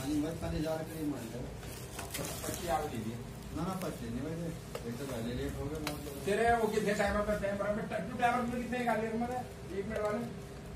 नानी मत खाने जा रहे करीब मान लो पच्ची आव दीजिए ना ना पच्ची नहीं भाई एक तो पहले लेट हो गए तेरे वो कितने टाइम पर टाइम पर टू टाइम में कितने निकाले एक मिनट वाले